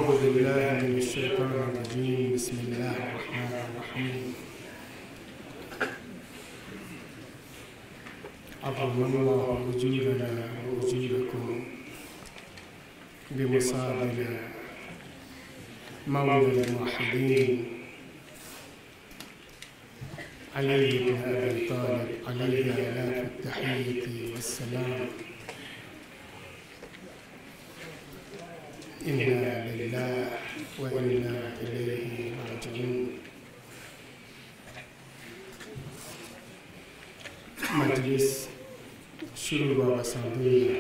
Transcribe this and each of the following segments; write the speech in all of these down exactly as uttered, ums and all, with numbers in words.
أعوذ بالله من الشيطان الرجيم. بسم الله الرحمن الرحيم. عظم الله وجودنا ووجودكم بمصابنا مولى الموحدين علي بن أبي طالب عليه آلاف التحية والسلام. إنا لله وإنا إليه راجعون. مجلس شروع وصندوق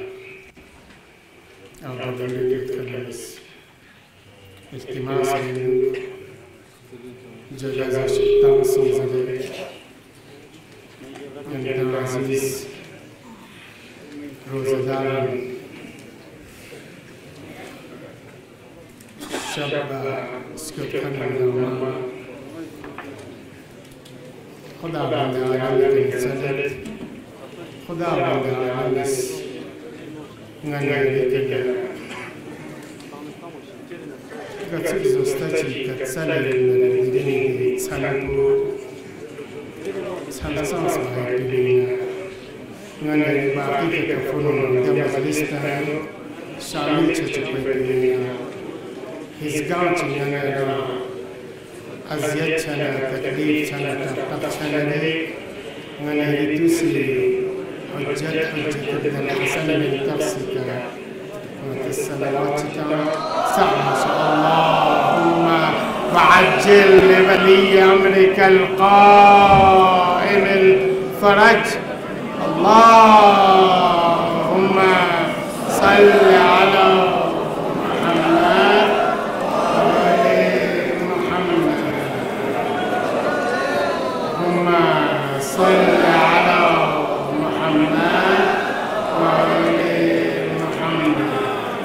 أو ضروري الخميس اجتماع صندوق جلسة شتان صنزلة عند عزيز روزدار شب سكوتن النوم خدا بند عالم سدد خدا بند عالم نعيد كذا كتير زوجتي كتسلل من الدين سلطو سلطان صحيح بيننا نعيد باقي كفنون دمجلسنا شامل تجربة بيننا هزقان تنينا أزيد سنة تكليف سنة تفتح سنة نعيد توسي حجة حجة ابن الحسن من تفسك وتسلواتك سعى ما شاء الله. اللهم وعجل لولي أمرك القائم الفرج. اللهم صل على محمد وآل محمد. اللهم صل على محمد وآل محمد.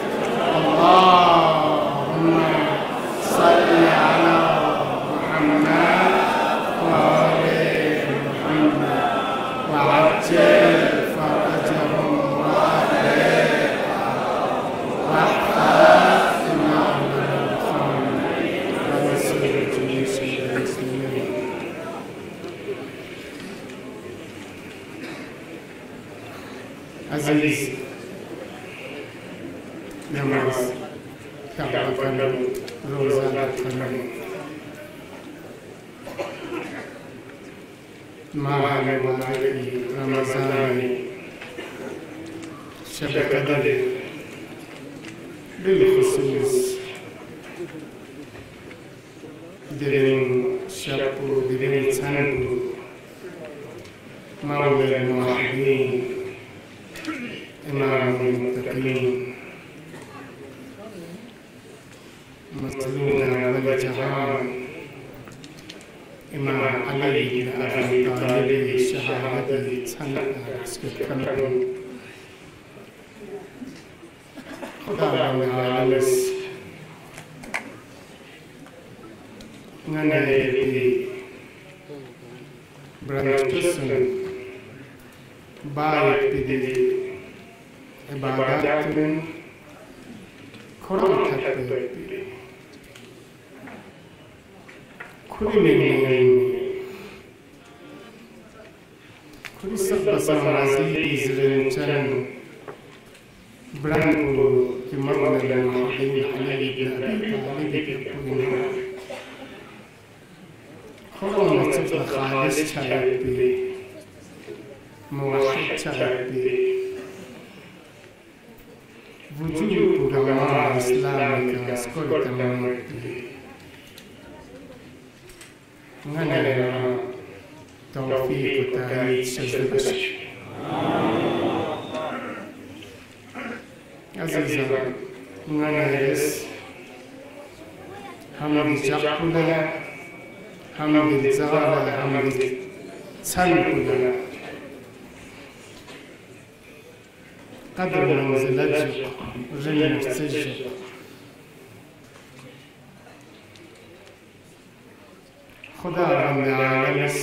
اللهم صل على محمد وآل محمد وعجل فرجهم وأهله واحفظ إمامنا الخامس ورسول جيش المسلمين. عزيز نماز تعبكنا روزاتنا مع مبارك رمضان شب قدر بالخصوص درين شابو درين تنبو مولى الموحدين إمام المتقين مسلونا والجهان إمام علي بن أبي طالب شهادة سنة سكتكم خدا من عالمس ننهي برانتسن بايك بدي عبادات من قرآن تكبر كل من كل سبب سمازي زلنتان برانو كمرنا الموحدين علي بن أبي طالب كلنا خلونا تبقى خالص شعبي موحد شعبي وجود علماء إسلامك أسكت المرتي ننال توفيق وتأييد شجر بشر. عزيزا ننالس حمد جاكولا حمد زغالا حمد سلكولا قدر منزلتك رجل نفسك خدا رب العالمين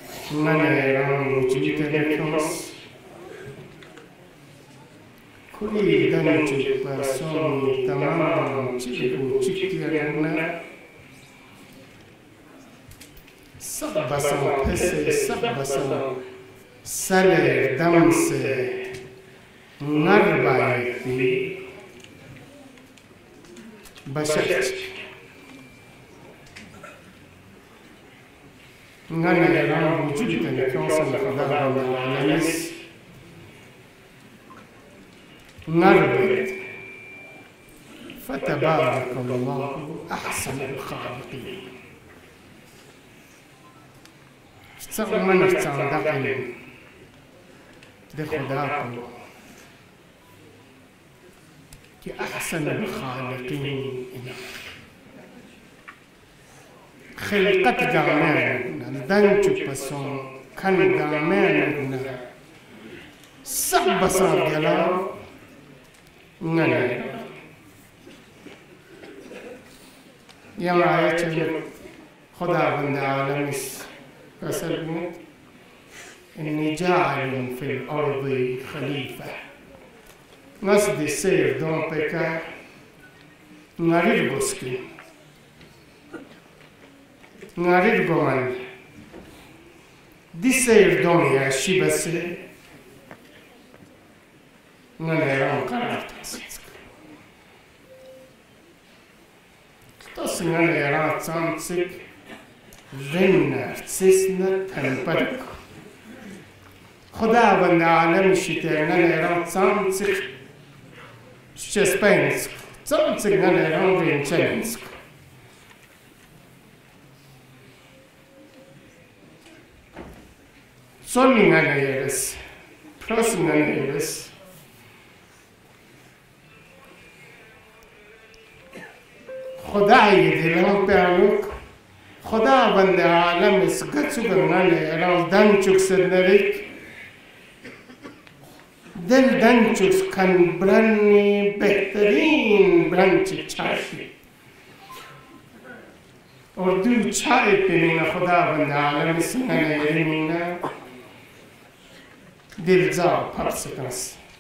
من ایران وجود نکس کل kuri dan cukup suami tamam cikgu cikirana सब बसों फैसे सब बसों सले दम से नर बायती बशच ngane ram wujud tane kyonsan khada alamis narbet فتبارك الله أحسن الخالقين سأل من تصدقين لخداكم كأحسن الخالقين خلقت جامعنا دانجو بسون كان جامعنا سب بسون جلا نعم يا معايا خدا بند عالمس فسلمت إني جاعل في الأرض خليفة نصدي سير دون بكا نارير بوسكي نارير بوان دي سير دون يا شيبسي نانيران قرار تاسيسك تاسي نانيران تسانسك غنر تسيسنا تنبرك خدا بند عالم شتانا نيران تسانسك شسبينسك تسانسك نانيران رينشينسك سولي نانيرس بروس نانيرس خدای دلم پیانوک خدا بند عالم اسقطو برنانه رام دانچوک سدنریک دل دانچوک کن برانی بهترین برانچی چاشی اور دو چای پیمینا خدا بند عالم سنانه یریمینا دل زاو پرسکنس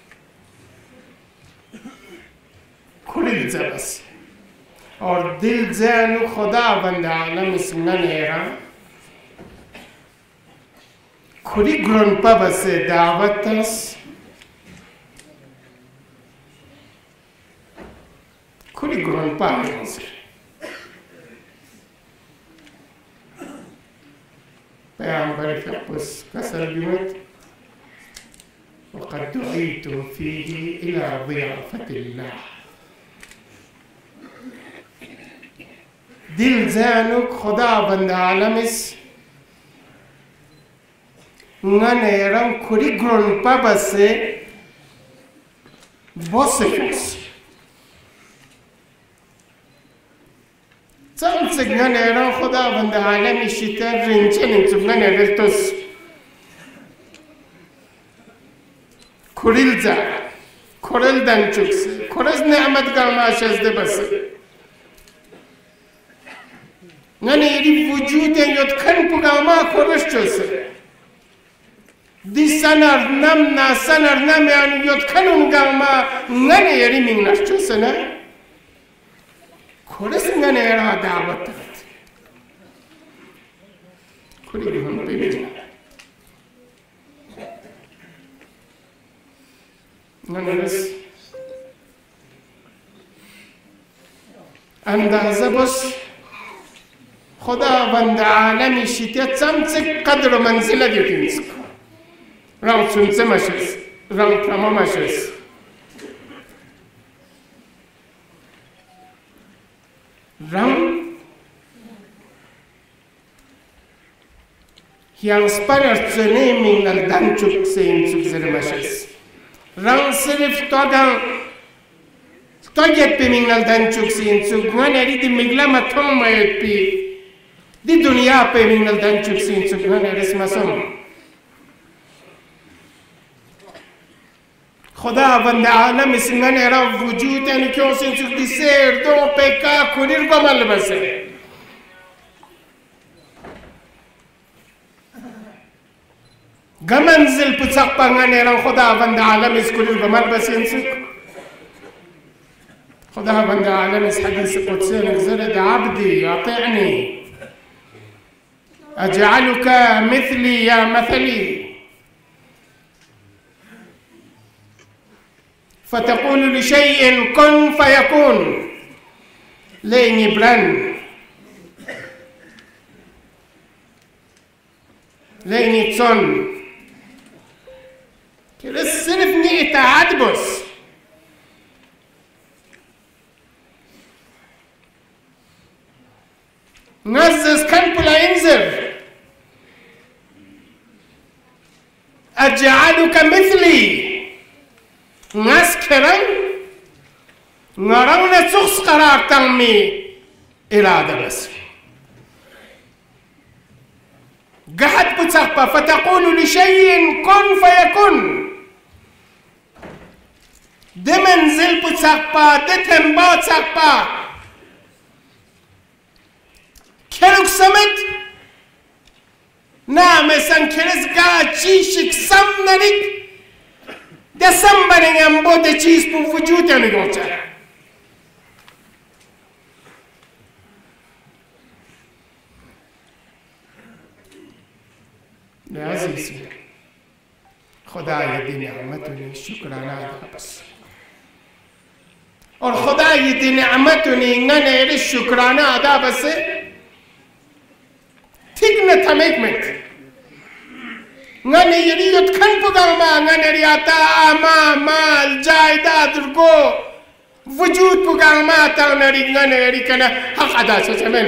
کلیل زبس और दिल जैन खुदा बंद आलम इसमें नेरा खुदी ग्रंपा बसे दावतस खुदी ग्रंपा से पैगंबर के पुस कसर बिमत وقد دعيتم فيه إلى ضيافة الله दिल ज़ानुक खुदा बंद आलमिस ननेरम खुरी ग्रोनपा बसे बोसेफिस चंचक ननेरम खुदा बंद आलमिस शितर रिंचन इंचुक ननेरतुस खुरिल जा खुरिल दंचुक से खुरस नेमत का माशज़ दे बसे نانی ری وجود یاد کن پگاما خورش چوسه دی سنر نم نا سنر نم یعنی یاد کنم گاما نانی یری مینش چوسه نه خورش نانی یرا دعوت داد خوری بیهم ببینم نانی رس اندازه بس خدا بند عالمی شتیت سمسک قدر منزله دیتینسک رام سنسه مشس رام پرما مشس رام yang sparar tsene min al danchuk sein suk zere mashas rang sirf todan toget pe min al danchuk sein suk ngane ri di migla matom mayet pi di dunia pe min al danchuk sein suk ngane res masam خدا بند عالم سنگن را وجود ان کیوں سے سک دی سیر دو پے کا کھڑیر کو مل بسے گمنزل پچق پنگن را خدا بند عالم اس کھڑیر کو مل بسے سک خداوند عالم حديث قدسي نزلت عبدي أطيعني أجعلك مثلي يا مثلي فتقول لشيء كن فيكون ليني برن ليني تون كده صرف نيتا عدبس نزز كان بلا ينزل أجعلك مثلي ناس كرن نرون سخص قرار تنمي إرادة بس قحت بتسقى فتقول لشيء كن فيكون ده منزل بتسقى ده تنبا تسقى كلوك سمت نعم سن كرس قا چيشك سم نريك ده سم برنگم بوده چیز پو وجود نگوچه نه عزیزی خدای دی نعمتونی شکرانه ده بس اور خدای دی نعمتونی ننه شکرانه ده بس تیگنه تمیک مت ngane yeri yot khan pugama ngane riyata ama mal jaidad urgo wujud pugama ta nari ngane yeri kana haq ada semen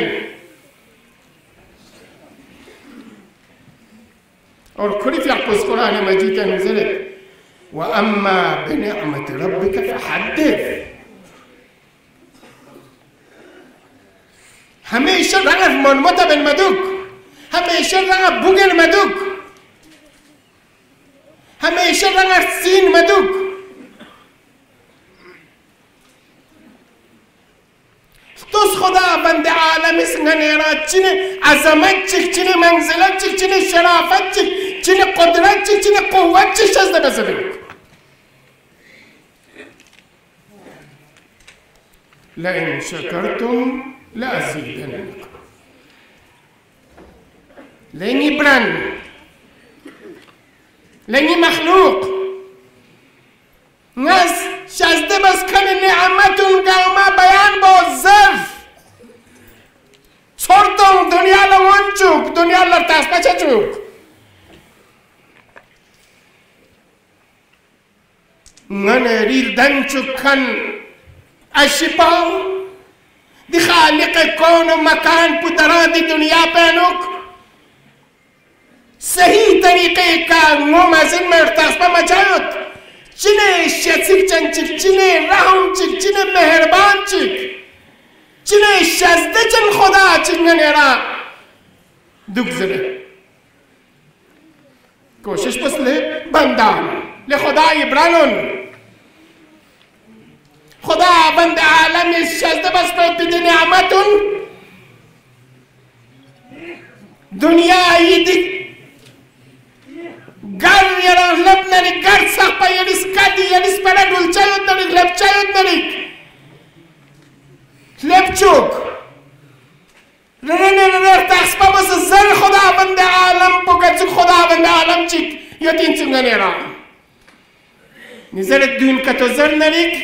और खुद في القرآن المجيد نزلت وأما بنعمة ربك فحدث هميشه رغب من متى بالمدوك هميشه رغب بوغل مدوك هميشه رغب سين مدوك توس خدا بند عالم اسنانيرات چنه عظمت چك چنه منزلت چك چنه شرافت چك چنه قدرت چك چنه قوت چك شزده بزبنك لئن شكرتم لأزيدنكم لأني برن لأني مخلوق ناس شازده بس كان نعمتون قوما بيان بوزف صورتون دنيا لونچوك دنيا لرتاس بچچوك نانا ريل دنچوك كان اشباو دي خالق كون ومكان پتران دي دنيا پہنوك صحیح طریقے کا مومازن میں ارتاس پا مچایوت چنے شیطسک چن چک چنے رحم چک چنے مہربان چک چنے شزده چن خدا چنگن ایرا دگزره کوشش بس لے بندان لے خدا ابرانون خدا بند عالم شزده بس پر بدی نعمتون دنیا ایدی گر یران لب نری گر سخپا یریس کدی یریس پرا دولچایود نری لب چایود نری لب چوک رنن رنر تخصپا بس زر خدا بند عالم بگرد خدا بند عالم چیک یتین چنگن ایران نزرت دون کتو زر نریک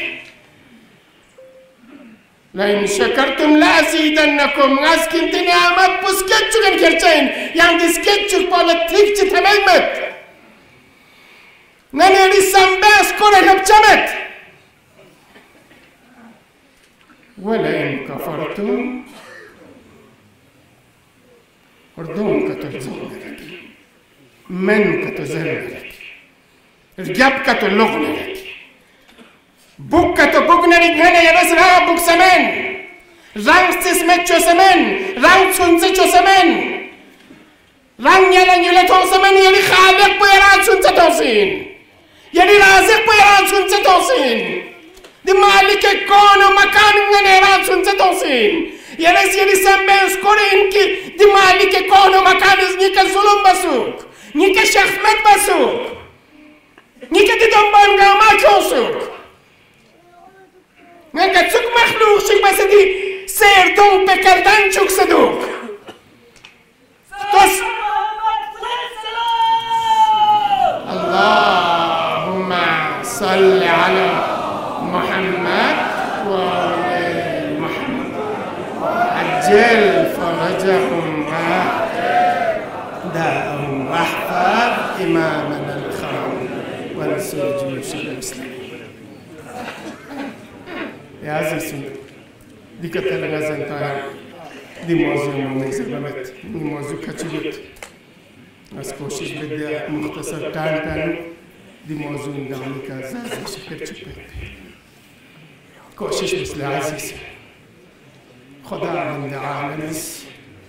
لئن شكرتم لأزيدنكم از كنت نعمت بسكت چگن کرچین یان دسکت چگ بالا تریک چی تمیمت ننیری سنباس كره لبچمت ولئن كفرتم اردون كترزون لك من كتزن لك رجاب كتلغن لك بوك كتبوغن لك هنا يرس را بوك سمن رنگ سسمت چو سمن رنگ چونسه چو سمن رنگ یلن یلتون سمن یلی خالق بيران چونسه توسين یعنی رازق بيران چونسه توسين دي مالك كون ومكان من يران چونسه توسين یعنی یعنی سنبنس كورين كي دي مالك كون ومكان نيكا ظلم بسوك نيكا شخمت بسوك نيكا دي دنبان غاما چوسوك نيكا كتسوك مخلوق شك بس دي سيردون بكردن شك صدوق توس اللهم صل على محمد وآل محمد عجل فرجهم داءهم واحفظ إمامنا الخرم وانصر جيوش المسلمين. يا عزيزي دي كتل غازن تايا دي موضوع مميز بمت دي موضوع كتير بس کوشش بدي مختصر تان تان دي موضوع نعمل كذا شكل شكل کوشش مثل عزيزي خدا عند عالمس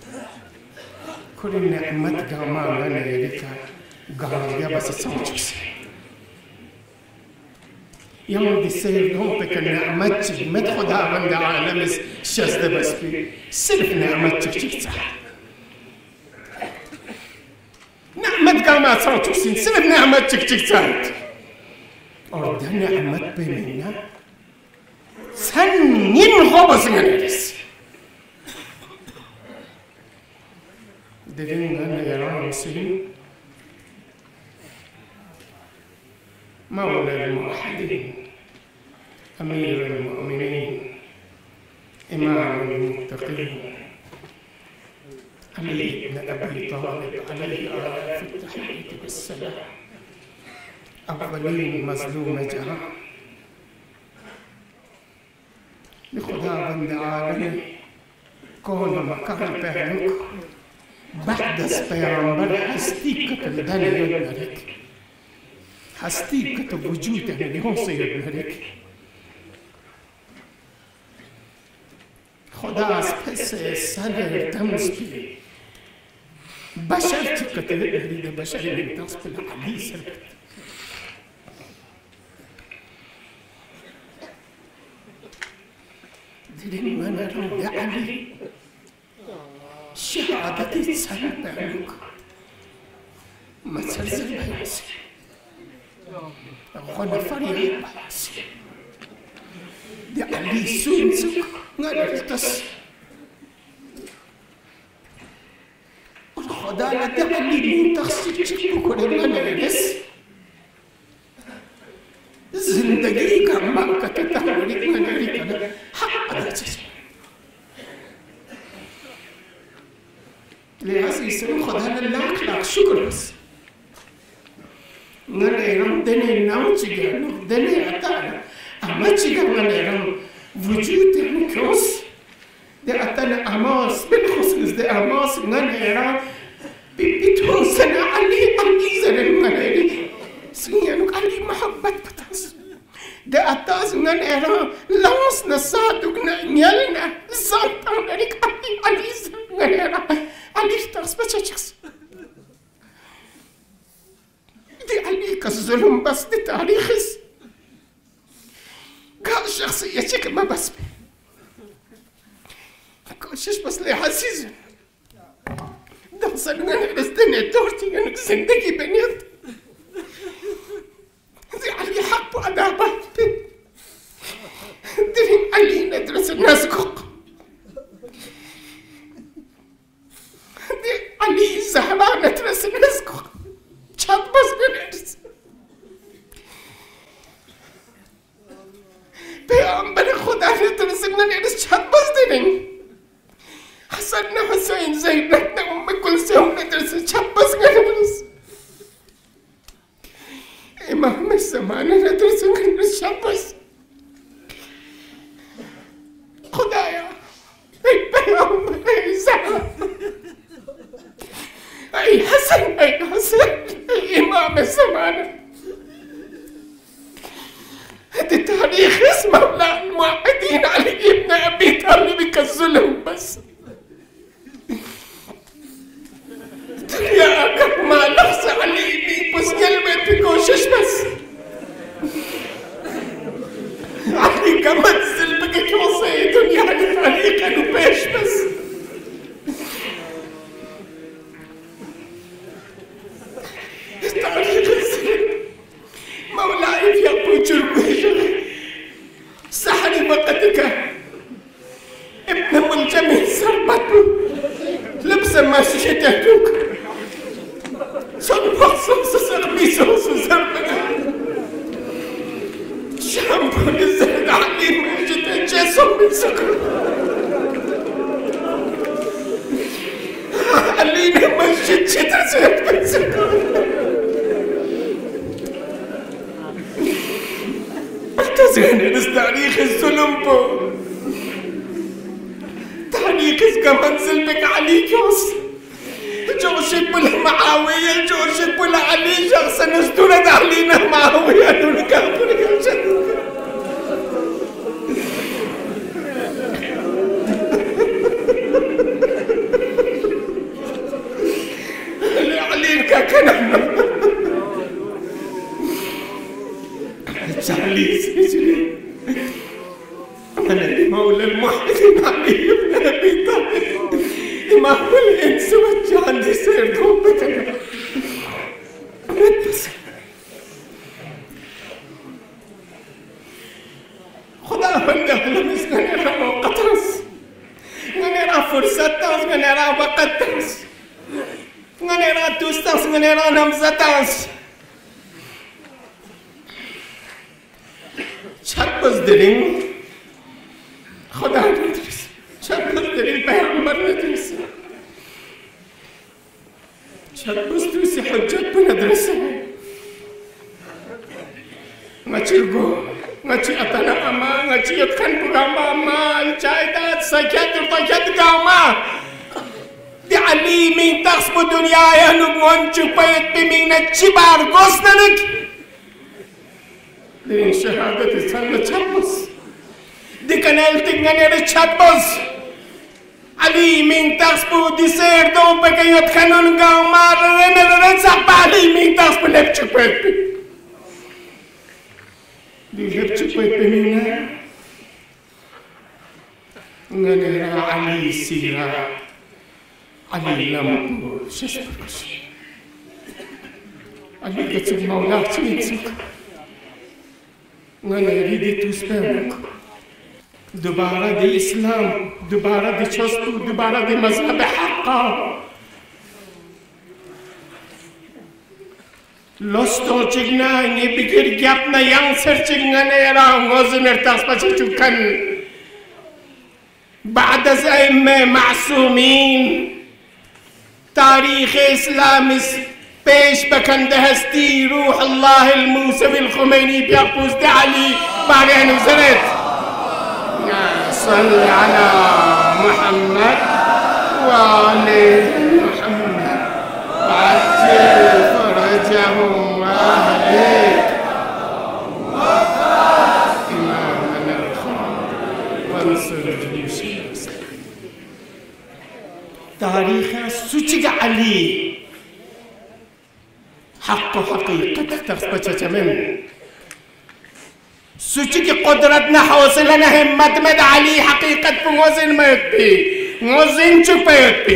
كل نعمت قاما لنا يديك قاما بس سوتشكس يوم دي سير هم بك نعمت مت خدا عند عالمس شاز بس بي سلف نعمت تشكيك صح نعمت قاما سوتشكس سلف نعمت تشكيك صح أرد نعمت بيننا سنين خبص نريس دلين أن يرى المسلمين مولى الموحدين أمير المؤمنين إمام المتقين علي بن أبي طالب عليه آلاف التحية والسلام أولين مظلوم جرى لخدا بند عالمي كون مكان بهنك بعد پیغمبر هستی که کردن یاد نرک هستی که تو وجود نمیون سے یاد نرک خدا از پس سر تمس بی بشر چی کتر نرید بشر نمیتاس پل علی سر دیرین من رو یا علی شهادتي تسلم عنك ما تسلسل بيسي غنى فريق بيسي دي علي سونسك نرتس والخدالة دي علي من تخصيص شكو كل ما نرس زندگی کا ماں کا تحریک میں نہیں کرنا حق ادا چیز لعزيز خدانا لاك لاك شكر بس نريرم دني ناو تيجانو دني أتانا أما تيجانا نريرم وجود مكوس ده أتانا أماس بالخصوص ده أماس نريرم بيتون سنة علي علي زرن نريري سنيانو علي محبة بتاس ده أتاس نريرم لانس نسادوك نيالنا زانتان نريك علي علي زرن نريرم عليك تغصب تشخص دي عليك الظلم بس دي تاريخس قال شخصيتك ما بس كوشش بس لي عزيز ده صلنا نستنى دورتي انك زندگي بنيت دي علي حق وعذابات دي علي ندرس الناس كوق علي زهرانة ترس نسكو شاد بس نرس پیامبر خدا نترس نرس شاد بس نرس حسن حسين زينب أم كلثوم نترس شاد بس نرس إمام الزمان نترس نرس شاد بس خدايا پیامبر زهرا أي حسن أي حسن أي إمام الزمان هذا تاريخ اسمه لا الموحدين علي ابن أبي طالب كالظلم بس يا أكبر ما نفس علي بس كلمة بكوشش بس علي كمان سلبك كوصي دنيا طريقة نبيش بس تاريخ السلم مولاي في أبو جربيش سحري وقتك ابن ملجم سربته لبس ما شتهتك صنبق صوص سرمي صوص سربنا شامبون الزهد علي من جدا جسم من سكر علينا من جد جدا زهد من سكر التزغن بس تاريخ الظلم بو تاريخ كمنزل بك علي جوز جوشك بلا معاوية جوشك بلا علي شخص نستورة علينا معاوية دون كافر كمشد اللي عليك كنم علي سجلي أنا المولى المحسن علي بن أبي طالب إمام الإنس والجان يصير دوبتنا بس خدا بنده لمس غنيرا موقتاس غنيرا فرصتاس غنيرا وقتاس غنيرا توستاس غنيرا نمزتاس شابس درين خدا ندرس شابس درين پیغمبر ندرس شابس دوسي حجت بندرسه ngacigo ngaci atana ama ngaci yatkan pugama ama الجايدات سكت رطكت قاما دي علي من تخصب دنيا يهنب وانشو بيت بمين الجبار قصنك دين شهادة سنة تشبس دي كنال تنغني تشبس علي من تخصب دي سير دو بكي يتخنون قاما رن رن سحب علي من تخصب لبشو بيت دي لبشو بيت بمين غني علي سيرا علي لم ششبرش علي قتل مولاك تنسك غني ريدي تسبمك دوباره دي اسلام دوباره دي چستو دوباره دي مذهب حقا لستو چگنا ني بگیر گپنا يانسر چگنا نيرا غوزنر تاسپچ چوكن بعد از ائمه معصومین تاریخ اسلام پیش بکنده هستی روح الله الموسوی الخمینی بیاپوز علی بارین وزرت صل على محمد وآل محمد عجل فرجهم وأهلك إمامنا الخالد وانصر تاريخ سوچ علي حق حقيقة تخبط من سوچ قدرتنا حوصلنا همت مد علي حقيقة موزن ما يتبي موزن چوك يتبي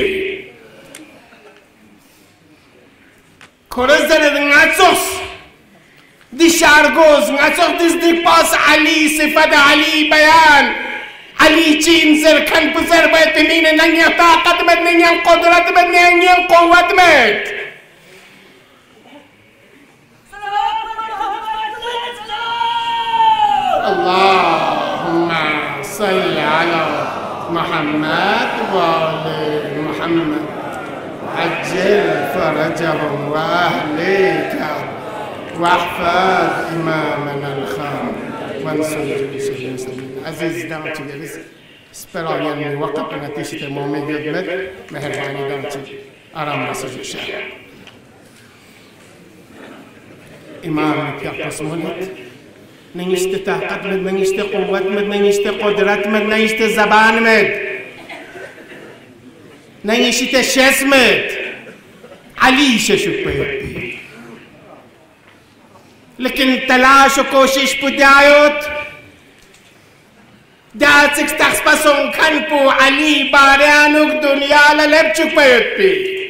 كورزر ناتسوس دي شارغوز ناتسوس دي دي باس علي صفات علي بيان علي چین زر کن بزر باید بمینه ننگی طاقت مد ننگی قدرت مد ننگی قوت مد اللهم صل على محمد وآل محمد عجل فرجهم وأهلك واحفظ إمامنا الخام وانصر جيش المسلمين عزيز دامتي جلس سپرایان می وقت نتیجه مومی بیاد مهربانی دامتي آرام مسجد شهر إمام پیاپس مولد نيشت طاقت مد نيشت قوت مد نيشت قدرت مد نيشت زبان مد نيشت شس مد علي ششو بيت لكن تلاش و کوشش بدايت داتك تخصبسون كنبو علي باريانوك دنيا للبچوك بيت بي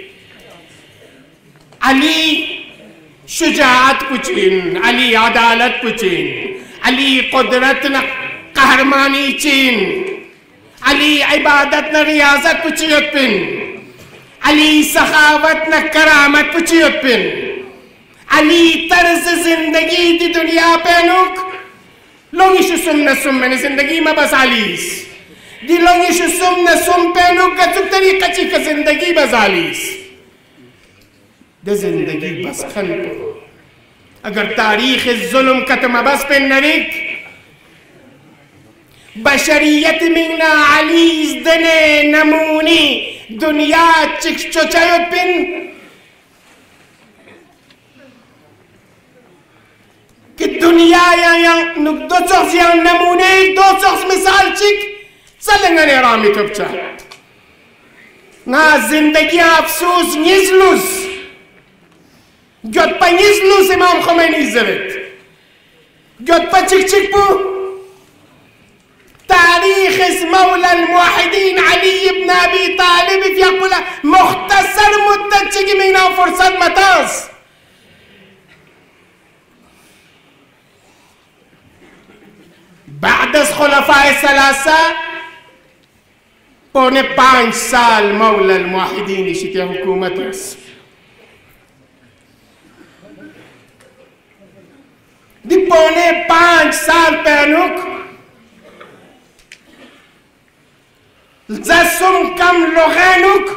علي شجاعت بچين علي عدالت بچين علي قدرتنا قهرمانی چین، علی عبادت نه ریاضت پچیت پین، علی سخاوت نه کرامت پچیت پین، علی طرز زندگی دی دنیا پینوک لونگیش سم نسم من زندگی ما بس علیس دی لونگیش سم نسم پینوک گتوک طریقه چی که زندگی بس علیس ده زندگی بس خن پو اگر تاریخ ظلم کتم بس پین نریک بشریت منا علیز دنے نمونی دنیا چک چوچایت پین که دنیا یا دو شخص یا نمونه دو شخص مثال چک سلنگن ارامی تبچه نا زندگی افسوس نیزلوس گد پا نیزلوس امام خمینی زرد گد پا چک چک بو تاريخ مولى الموحدين علي بن أبي طالب يقول مختصر مدة من فرصة متاز بعد از خلفاء ثلاثة پونه پانچ سال مولى الموحدين شتي حکومت است دی پونه پانچ سال پهنوک زسم کم لغانوک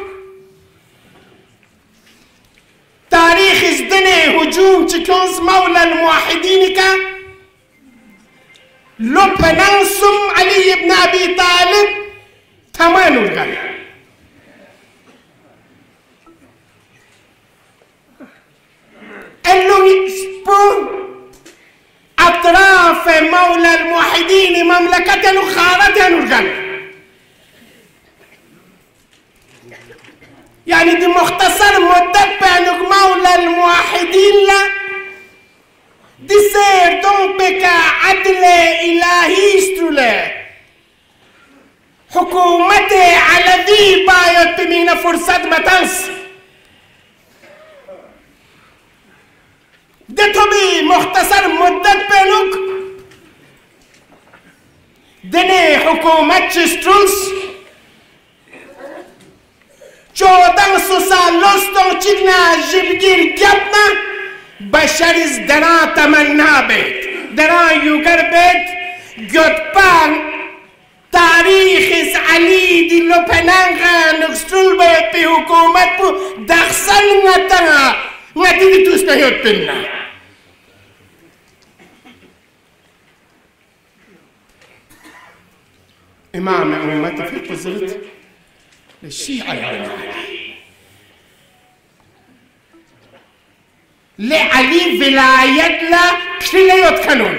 تاریخ ازدنه هجوم چکنز مولا الموحدین که لبنانسم علی ابن ابی طالب تمانو لگن اللو سپو اطراف مولا الموحدین مملکتنو خارتنو لگن يعني دي مختصر مدة بانك مولى الموحدين لا دي سير دون بكا عدل إلهي استولا حكومته على ذي بايت بمين فرصة متنس دي تبي مختصر مدة بانك دني حكومة شسترونس چودن سوسا لستون چیکنا جبگیر گپنا بشریز درا تمنا بید درا یوگر بید گدپان تاریخ علی دی لپنانگا نکسترول بید پی حکومت پو دخصن نتنا نتیدی توس نیوت پننا امام امت في قزرت للشيعة العلي لعلي ولايت لا كليوت كانون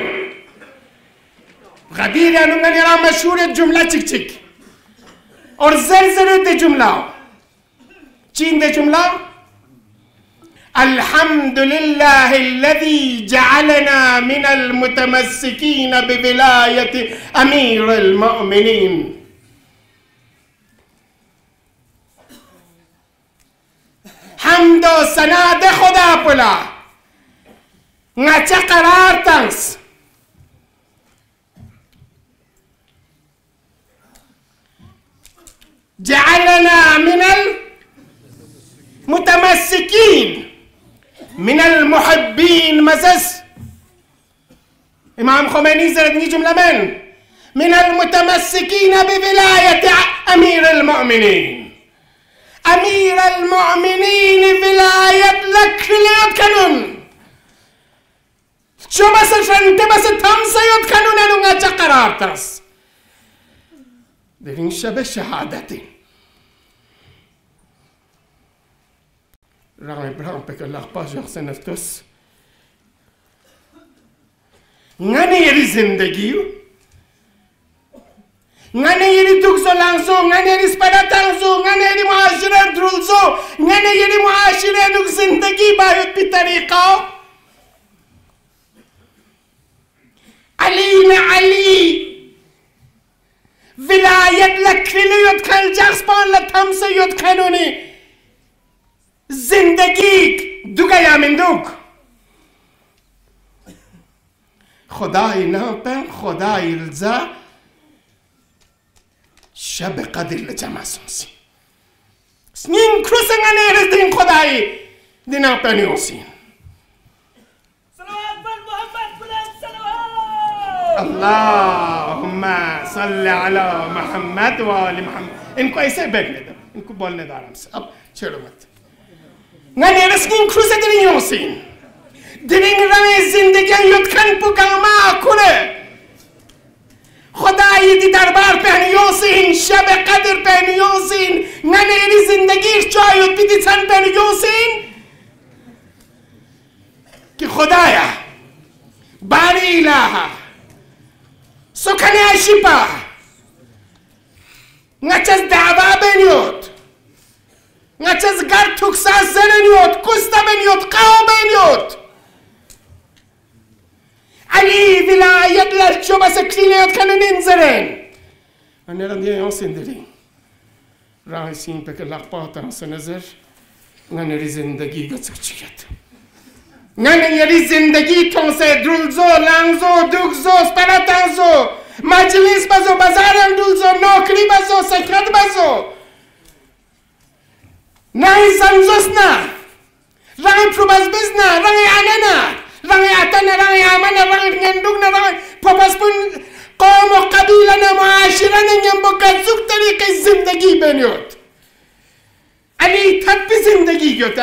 غدير يعني من يرى مشهور الجملة تك تك اور زرزر دي جملة چين دي جملة الحمد لله الذي جعلنا من المتمسكين بولاية أمير المؤمنين حمد و سناد خدا پلا نچه قرار تنس جعلنا من المتمسكين من المحبين مزز امام خمینی زردنی جمله من من المتمسكين بولاية امير المؤمنين امیر المؤمنین ولایت لکلیت کنون چو بس شنته بس تمسیت کنون انونگا چه قرار ترس در این شب شهادتی رغم ابراهیم پک الله پاش یخسن افتوس نگه یری زندگیو ngane yeri dukso langso ngane yeri spada tangso ngane yeri muashira drulso ngane yeri muashira nuk zindagi bayut bi tariqa ali na ali vilayat lakliyot kal jaxpan la tamsayot kanuni zindagi duga ya min duk خدای ناپن خدای الزا شب قدر لجمع سنسی سنین کروسنگ نیرز دین خدایی دینا پنیوسین صلوات بر محمد بلند صلوات اللهم صل على محمد و آل محمد اینکو ایسه بگ ندم اینکو بال ندارم اب چرا مت نه نیرز سنین کروسه دینیوسین دینگ رنگ زندگی یدکن پوگاما کنه خدایی دی دربار پهنیوسین شب قدر پهنیوسین ننیری زندگیش جایت بیدی چند پهنیوسین که خدایا باری الها سکنی اشیپا نچز دعوا بینیوت نچز گر تکسا زننیوت کستا بینیوت قاو بینیوت علی ولایت لرچو بس کلینیت کنن انزرین من نرم دیگه یاسین داریم راه سین پک لقبات هست نظر ننری زندگی گذر چیت ننری زندگی تونسه درلزو لنزو دوگزو سپراتنزو مجلس بزو بزارن دلزو نوکری بزو سکرت بزو نه زنزوس نه راه پروباز بز نه راه عنه نه رنگ عطا نه رنگ عمل نه رنگ گندوگ نه رنگ پاپاسپون قوم و قبیله نه معاشره نه با گذوک طریقه زندگی بنیود علی تب زندگی گوتا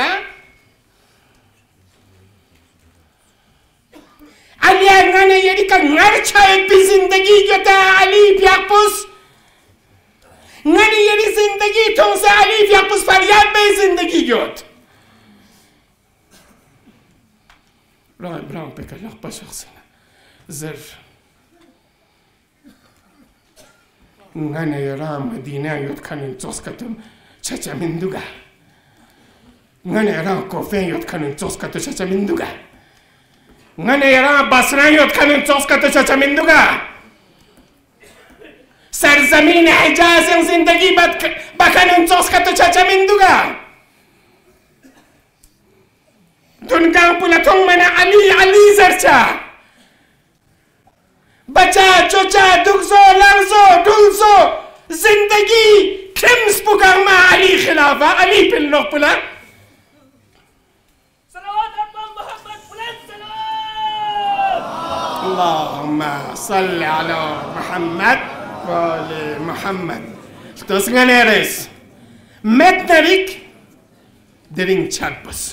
علی اگرانه یعنی که نرچای بی زندگی گوتا علی پیاکپوس ننی یعنی زندگی تونسه علی پیاکپوس فریاد به زندگی گوت راه برام بکلخ بشخصنا زر نانا يرام مدينة يتكلم توسكتم شاشا من دوغا نانا يرام كوفين يتكلم توسكتو شاشا من دوغا نانا يرام بصران يتكلم توسكتو شاشا من دوغا سرزمین حجاز زندگی بکنن توسكتو شاشا من دوغا دنگان پولتون من علی علی زرچا بچا چوچا دوگزو لغزو دولزو زندگی کمس بگم ما علی خلافه علی پلنق پولا صلوات رب محمد بلند صلوات اللهم صل على محمد و آل محمد توسگن ایرس مت نریک درین چند بس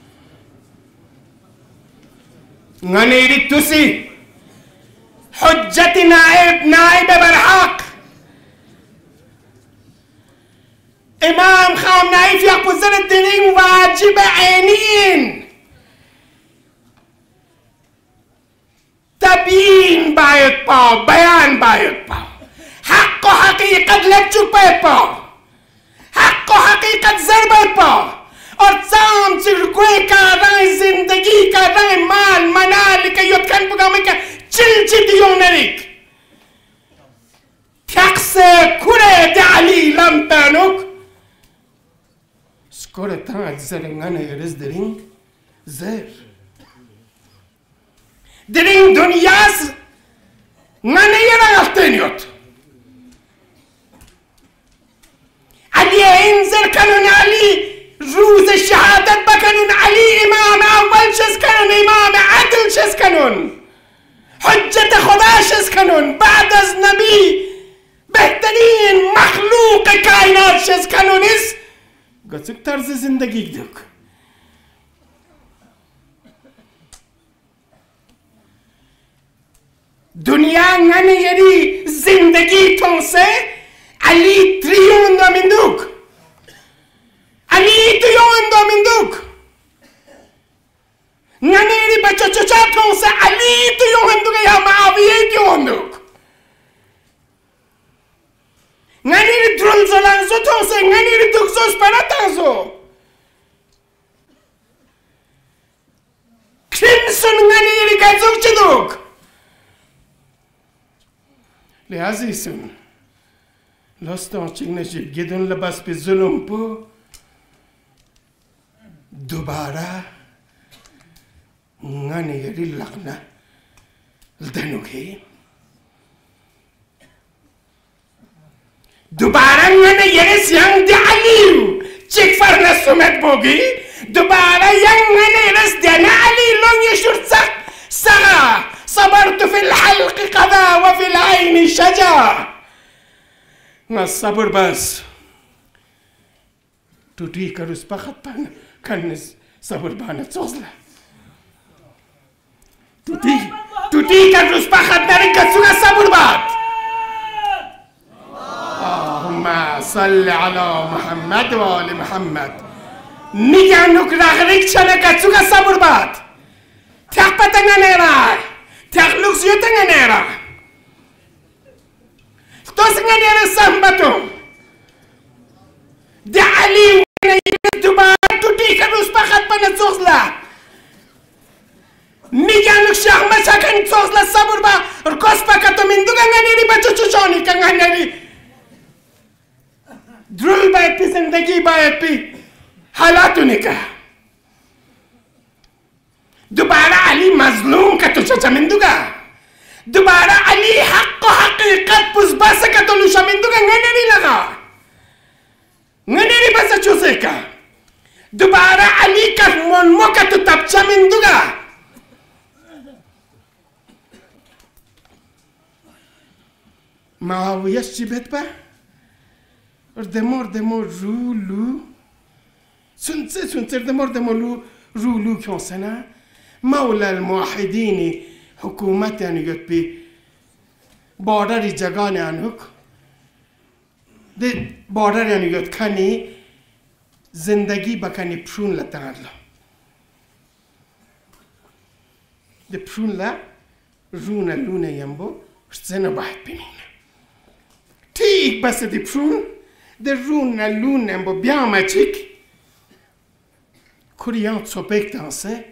ننيري توسي حجة نائب نائب برحق إمام خام نائب يقبضن الدين واجب عينين تبيين بايد باو بيان بايد باو حق حقيقة لبچو بايد باو حق حقيقة زر بايد باو और चाम चिड़कोए का रंग जिंदगी का रंग मान मनाल के युद्धकन पुगामे का चिलचितियों नरिक थक्से खुरे दाली लंपनुक स्कोरे ताज zerengane yeriz dering zer dering dünyas nane yaratteniyor Ali inzer kanun Ali روز الشهادة بكنون علي إمام أول شز كنون إمام عدل شز كنون حجة خدا شز كنون بعد از نبي بهترين مخلوق كائنات شز كنون إس قصك طرز زندگی دوك دنیا ننه یری زندگی تونسه علی تریون دو من دوك علی تو یون دو من دوک ننیری بچه چچا تونسه علی تو یون دوک یا معاویه تو یون دوک ننیری درلزو لنزو تونسه ننیری دوکزو سپراتنزو کریمسون ننیری گزوک چه دوک لعزیزون لاستان چیگ نشید گیدون لباس به ظلم پو دوباره نانی یری لغنه لدنوکی دوباره من یرس ینگ دی علیو چک فرنا سومت بوگی دوباره ینگ من یرس دینا علی لون یشور سق سقا صبرت في الحلق قضا وفي العين شجا الصبر بس تودي كروس بخت بان كان صبر بان تصلا تودي تودي كروس بخت ناري كسونا صبر بات اللهم صل على محمد وآل محمد میگن رغریک چنه كسونا صبر بات تقبتنا نرا تخلق زيوتنا نرا توسنا نرا سامبتو دي علي دوباره تودي كروس بخت بان تصلا میگن شاه مسکن توصل صبر با رکوس پکتو من دوگا نگیری بچه چشانی که نگیری درول باید پی زندگی باید پی حالاتو نکه دوباره علی مظلوم که تو چچه من دوگا دوباره علی حق و حقیقت پوز بسه که تو لوشا من دوگا نگیری لگا نگیری بسه چوزه که دوباره علی که منمو که تو تبچه من دوگا معاویه چی بهت با؟ اردمار دمار رولو سنسه سنسه اردمار دمار رولو کنسنه مولا الموحدین حکومت یعنی گفت بی بادری جگان یعنی ده بادر یعنی گفت کنی زندگی بکنی پرون لطنگل ده پرون ل رونه لونه یمبو زنه باید بینین تیک بس دی پرون در رون لونم با بیامچیک کوریان صبح دانسه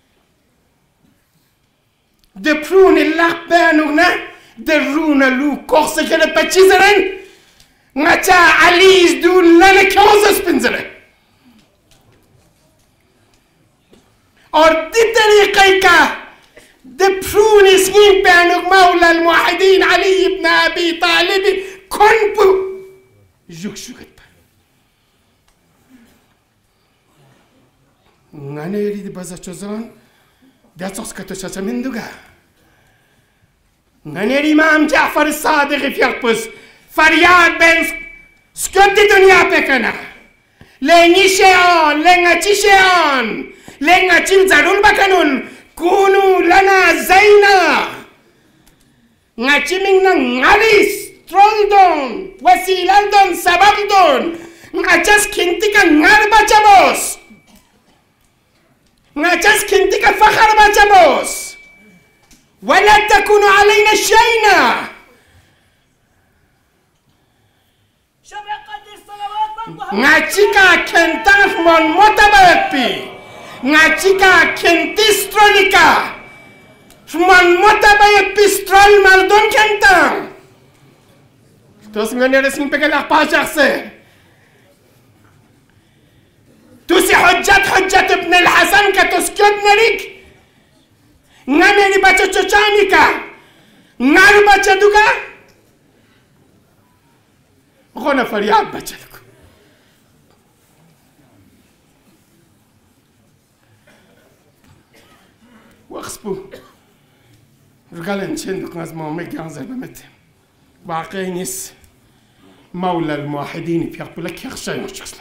در پرون لق بانونا در رون لو کخصه که پچی زرن نچا علیز دو لنه کازس بنزره اور دی طریقه که در پرون اسکین بانوک مولا الموحدین علی ابن ابی طالبی کن بو جوک شوکت با نانه یرید بازا چوزان دیاتوس کتو چاچا من دوگا نانه یرید امام جعفر صادق فیق پس فریاد بین سکت دی دنیا بکنه لنگی شیان لنگا چی شیان لنگا چیم ضرور بکنون کونو لنا زینا نچی منگنا نالیس ترولدون وسیلالدون سببدون نچاس کنتی که نار بچه باز نچاس کنتی که فخر بچه باز ولا تكونوا علينا شينا نچیکا کنتاف من متبرد بی نچیکا کنتیسترونیکا من متبرد بیسترول مردم کنتم توس ngene resmi pegal اخبار شخصي توسي حجت حجت ابن الحسن كتسكت نريك نميني بچه چچاني کا نار بچه دوگا غنى فرياد بچه دوگا وخصبو رجالن چند از مامه گانزر بمت واقعی نیست مولا الموحدين في يقبلك يخشى يخشى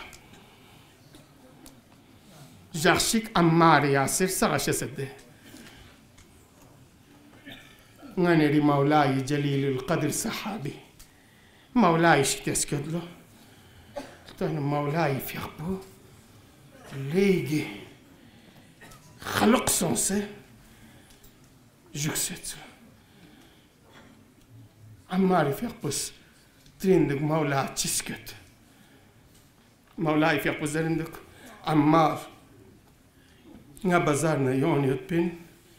جرشيك أمار ياسر سغش سده غنري مولاي جليل القدر صحابي مولاي شتسكت له تاني مولاي في يقبو ليجي خلق صنصه جكست أمار في يقبس ترندك مولا تسكت مولاي في يقبس زرندك أمار nga bazarna jonjot pin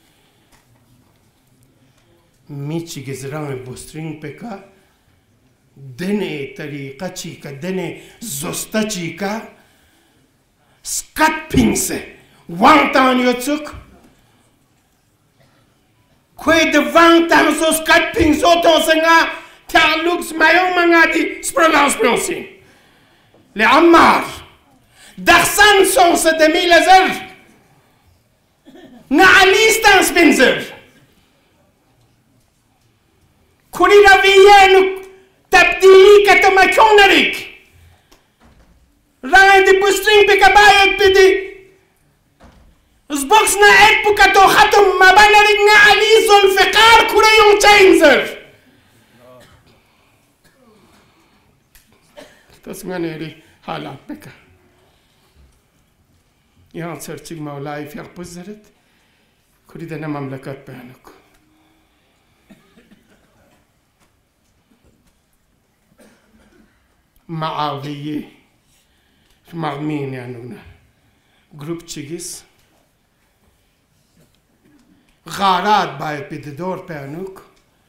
mici gezrame bostring peka dene tariqa chika dene zosta chika skat pinse wantan yotsuk kwe de wantan so skat pinso to senga تعلقس ما يوم عادي سبرلانس بيونسين لعمار دخسان صوص دميل زر نعليستان سبنزر كوري رافيانو تبديلي كتما كونريك راندي بوسترين بكبايت بدي زبوكسنا ابو كتو ختم ما بانريك نعليزو الفقار كوري يوم تشينزر تسمعني لي حالات بك يا سرتشيك مولاي في أقبزرت كوري دنا مملكات بينك معاوية مغمين يعني جروب تشيجيس غارات بايد بدور بينك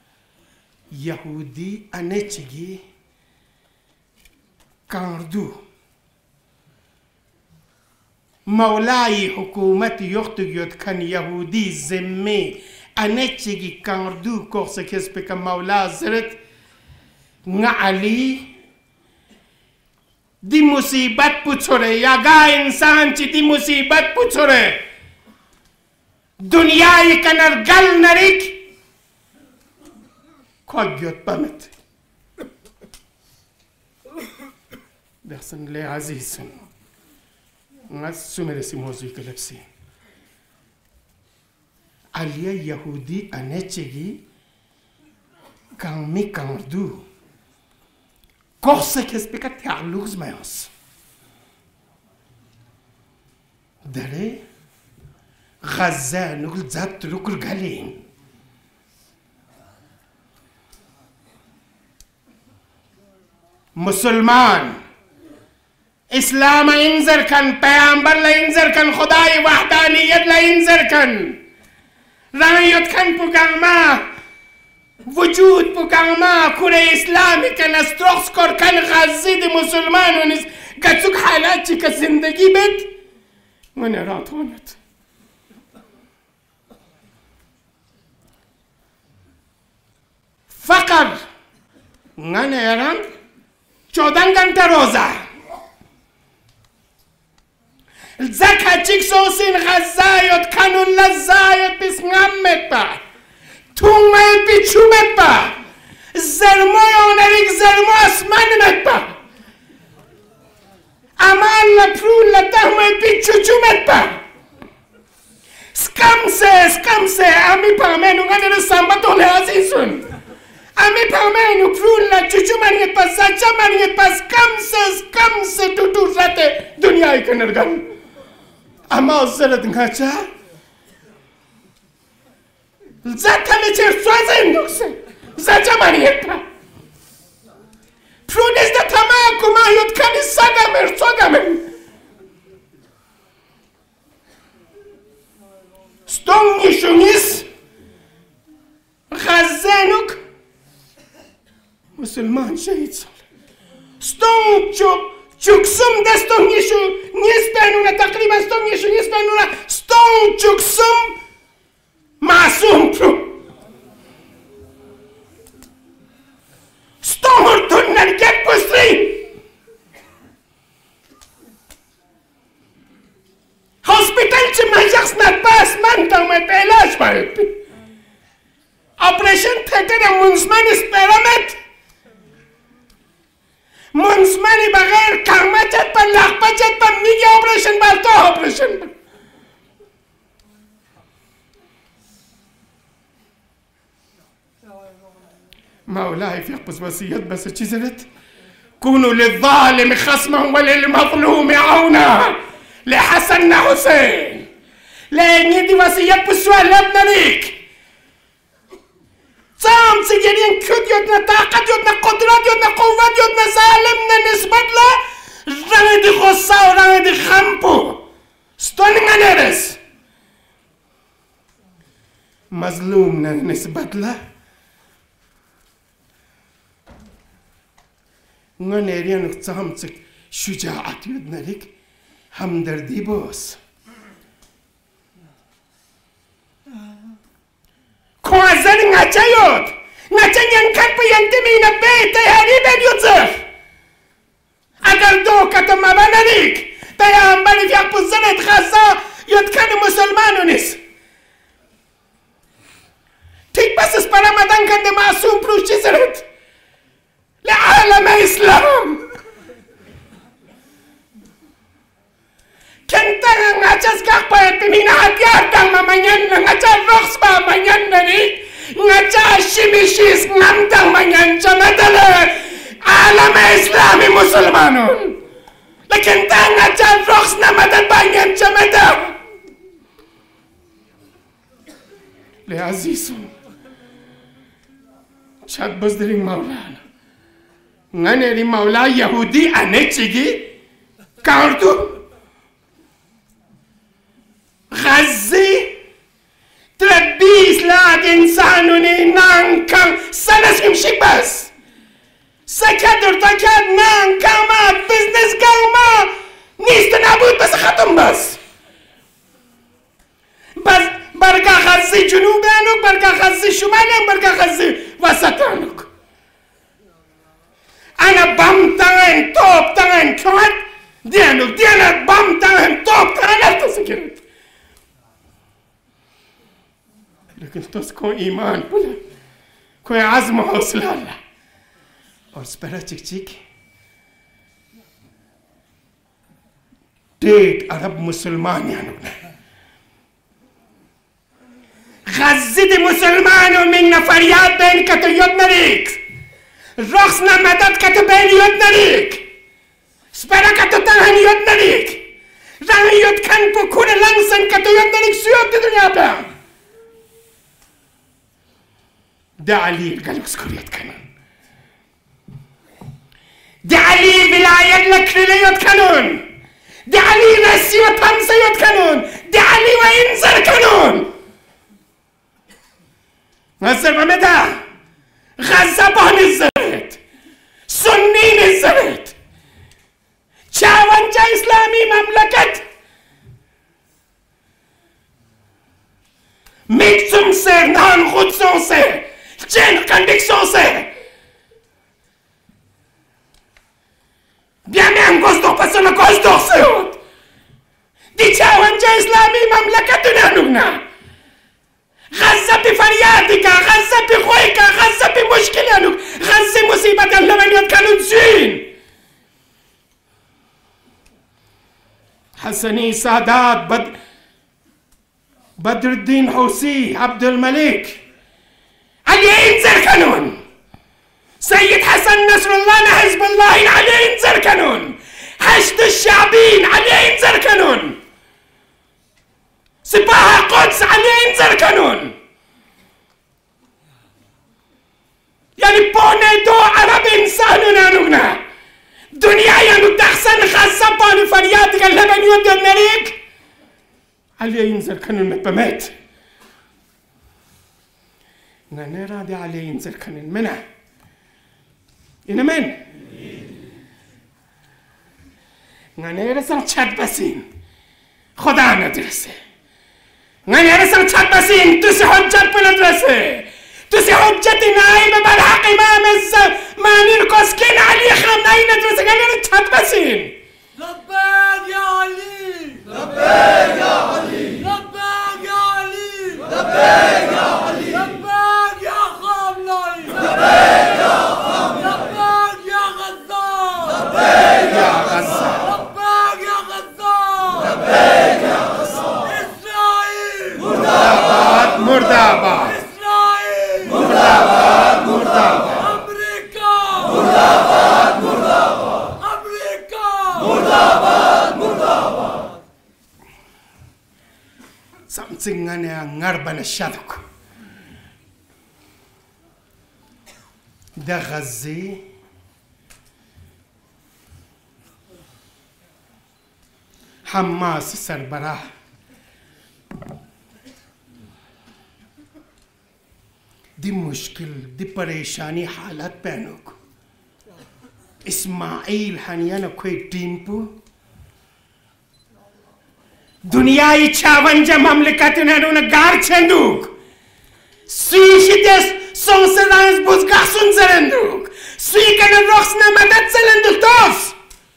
يهودي أنا تشيجي كاردو مولاي حكومتي يختجد كان يهودي زمي أنا تشيجي كاردو كورس كسبك مولا زرت نعلي دي مصيبت بچوره یاگا انسان چی دي مصیبت بچوره دنیای کنر گل نریک کاگیت بمت دخسن لي عزيزن ناس سمرسي موزي كلبسي عليا يهودي أنتشي كان مي كاردو كورسة كسبك تعلوز مايوس داري غزة نقول زات ركل قالين مسلمان اسلام انذر كان پیامبر لا انذر كان خدای وحدانیت لا انذر كان رایت كان بوگما وجود بوگما كره اسلامی كان استرخص کر كان غزید مسلمان ونس قتوك حالاتي كزندگی بد وانا راتونت فقر نانا يران چودن گنٹه روزه الزكاة تشيكسوسين غزايت كانوا لزايت بس نعمت با تومت بيشومت با زرمو يونريك زرمو اسمانمت با امان لپرون لتهمت بيشوشومت با سكامسه سكامسه امي پامنو غنر سامبتو لعزيزون امي پامنو پرون لچوچومانيت با سچامانيت با سكامسه سكامسه تو تو رته دنیای کنرگان اما زرد نگاچه زد همه چه سوازه اندوکسه زد جمانیت با پرونیز ده تمام کمایت کنی سگمر سگمر ستونگی شونیز غزنوک مسلمان شهید سال ستونگ چوب چوکسم دستون نیشو نیست بینونه تقریبا ستون نیشو نیست بینونه ستون چوکسم معصوم پرو ستون هرتون نرگت پستری هاسپیتال چه مجاقس نرپاس من تامت علاج باید بی آپریشن تکر منزمن اسپرامت منزمنی بغیر کرمچت با لغبچت با میگه آپریشن بر تو آپریشن بر مولاي في قبس وصيات بس تشزلت كونوا للظالم خصما وللمظلوم عونا لحسن حسين لأن يدي وصيات بسؤال لابنا ليك سام سيجرين كود يدنا طاقة يدنا قدرات يدنا قوات يدنا سالمنا نسبة له راني دي غصة وراني دي خمبو ستوني نرس مظلومنا نسبة له نريان تسامتك شجاعة يدنا لك همدردي بوس کوازن نچه یود نچنین کن پینتمین بیت هری بن یوزر اگر دو کتم مبنریک پیامبری فیق بزنت خاصا یدکن مسلمانونیس تیک بس اس پر رمضان کند معصوم پروشی زرد لعالم اسلام کنتا ngacas kakpa timina hatiar dang mamanyan ngaca rocks ba manyan nani ngaca shimishis ngamdang manyan chamadala alam islami muslimanun lakin ta ngaca rocks namadan banyan chamadam le azizun chak bazdiring maulana nganeri maula yahudi anechigi kardu غزي تربيس لاد إنسانوني نانكم سنس يمشي بس سكدر تكاد نانكامات بزنس قوما نيست نابود بس ختم بس بس برقا غزي جنوبانوك برقا غزي شمالين برقا غزي وسطانوك أنا بامتان توب تان كوات ديانوك ديانا بامتان توب تان أفتسكرت लेकिन तो उसको ईमान बोले कोई आज़म हौसला ला और स्पेरा चिक चिक डेट अरब मुसलमान यानो ना गज़द मुसलमानों में नफरियात बैन का तो युद्ध नरीक रक्स ना मदद का तो बैन युद्ध नरीक स्पेरा का तो तंहन युद्ध नरीक रंग युद्ध खन पुखुर लंगसन का तो युद्ध नरीक सुयोग दुनिया पे ده علي قالك سكريات كانون ده علي ولاية لكريليات كانون ده علي نسي وطمسيات كانون ده علي وإنزر كانون نصر بمدى غزبان الزرت سنين الزرت شاوانجا إسلامي مملكت ميكتم سير نان خودسون سير چند کنڈکشن سے بیامیم گوزدوک پسند گوزدوک سے ہود دیچه ونجا اسلامی مملکت نانونا غزه پی فریادی کا غزه پی خوی کا غزه پی مشکلی نانوک غزه مصیبت اللبنیت کنون زین حسنی سادات بد بدر الدين حوثي عبد الملك علي ينزل كانون سيد حسن نصر الله حزب الله علي ينزل كانون حشد الشعبين علي ينزل كانون سباح القدس علي ينزل كانون يعني بوني دو عرب انسان نانونا دنيا يعني تحسن خاصة باني فرياتك اللبن يود النريك علي ينزل كانون بمات نرى دي علي ينزل كانون منع إنا من نرى رسل چد بسين خدا ندرسه نرى رسل چد بسين تسي حجت بندرسه تسي حجت نائب بالحق امام الزماني الكسكين علي خامنئي ندرسه نرى چد بسين لبيك يا علي لبيك يا علي لبيك يا علي لبيك يا علي لبيك يا خامنئي لبيك يا خامنئي لبيك يا غزال لبيك يا غزال لبيك يا غزال لبيك يا غزال إسرائيل مرداباد مرداباد إسرائيل مرداباد مرداباد أمريكا مرداباد مرداباد أمريكا مرداباد مرداباد something ngane ngarbana shaduk da ghazi حماس سربراہ دی مشکل دی پریشانی حالت پہنوک اسماعیل حنیان کوئی ٹیم پو دنیای چاونجا مملکت نانونا گار چندوک سوشی دس Sonse Rans Bus Garsun Zelenduk. Suiken en Roxna Madat Zelenduk Tos.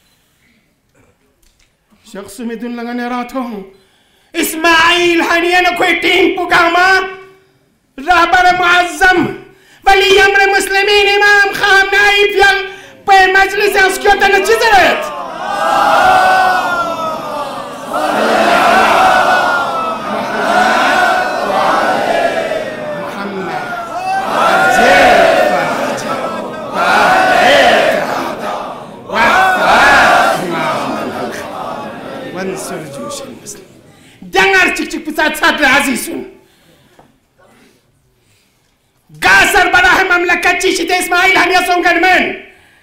Shakhsu Medun Langanerato. Ismail Haniana Quetin Pugama. Rabar Muazzam. ولی امر مسلمین امام خامنه‌ای بیان به مجلس اسکیوت نچیزرد وانصر جيوش المسلمين دنگر چک چک پسات صدر عزیزون قاصر براه مملكة شيشت إسماعيل هم يصون من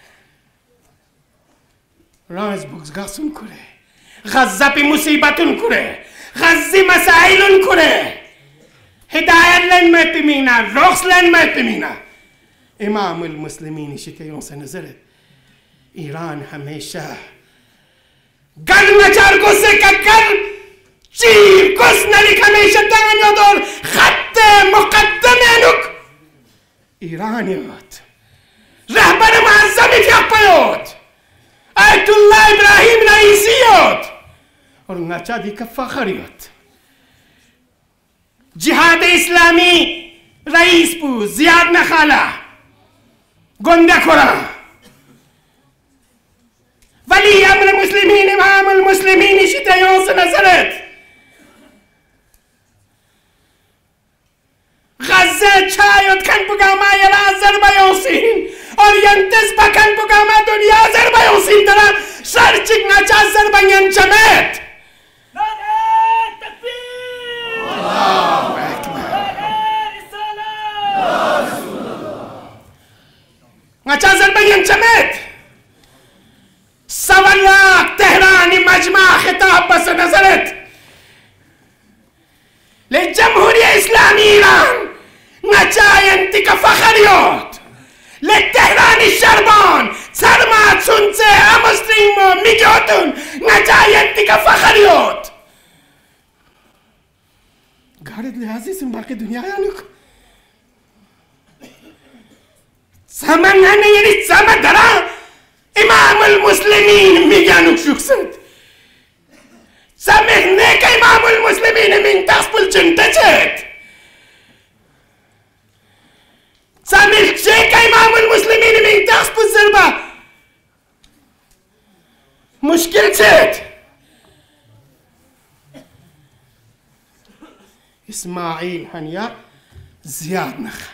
راز بوكس قاسون كره غزة بمصيبتون كره غزة مسائلون كره هداية لن ما تمينا رخص لن ما تمينا إمام المسلمين شتيون سنزلت إيران هميشة قلنا جاركو سككر چیر کس نلیک همیشه دانیا دور خط مقدمینک ایرانیات رهبر معظمی فیاپیات آیت الله ابراهیم رئیسیات اور نچا دیگه فخریات جهاد اسلامی رئیس بود زیاد نخاله گنده کرا ولی امر مسلمین امام المسلمین شتیانس نظرت غزه چایت کن بگاما یلا آذربایجان سین اورینتس بکن بگاما دنیا آذربایجان سین دارن سرچک نچ آذربایجان جمعت الله اکبر نچ آذربایجان جمعت سوالاک تهرانی مجمع خطاب بس نظرت للجمهورية الإسلامية إيران نجاين تك فخريات للتهران الشربان سرمات سنسة أمستريمو ميجوتون نجاين تك فخريات قارد لهذه سن باقي دنيا يانك زمن أنا يريد زمن درا إمام المسلمين ميجانوك شخصت سامحناك إمام المسلمين من تقبل جنتك سامحناك إمام المسلمين من تقبل زربة مشكلتك إسماعيل هنيا زياد نخل